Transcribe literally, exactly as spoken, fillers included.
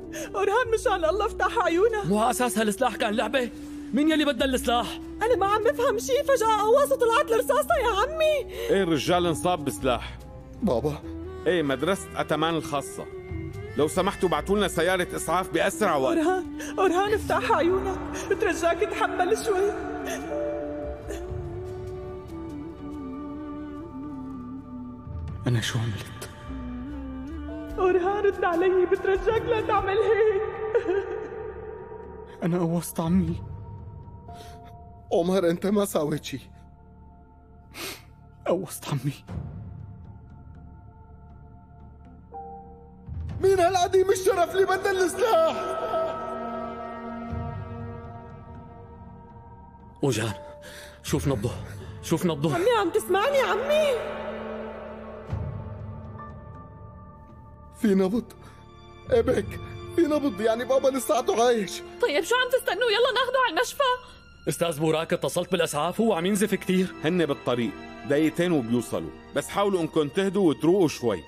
أورهان مشان الله افتح عيونك. مو على أساس هالسلاح كان لعبة؟ مين يلي بدل السلاح؟ أنا ما عم بفهم شي، فجأة قواص طلعت الرصاصة يا عمي. ايه الرجال انصاب بسلاح. بابا ايه مدرسة أتمان الخاصة، لو سمحتوا بعتوا لنا سيارة إسعاف بأسرع وقت. أورهان أورهان افتح عيونك، بترجاك تحمل شوي. أنا شو عملت؟ أورهان رد علي، بترجاك لا تعمل هيك. أنا قوصت عمي. عمر أنت ما سويت شي. قوصت عمي. مين هالعديم الشرف اللي بدل السلاح؟ وجان شوف نبضه، شوف نبضه. عمي عم تسمعني عمي؟ في نبض. ايه بك؟ في نبض، يعني بابا لساته عايش. طيب شو عم تستنوا؟ يلا ناخده على المشفى. استاذ بوراك اتصلت بالاسعاف، هو عم ينزف كتير. هن بالطريق دقيقتين وبيوصلوا، بس حاولوا انكم تهدوا وتروقوا شوي.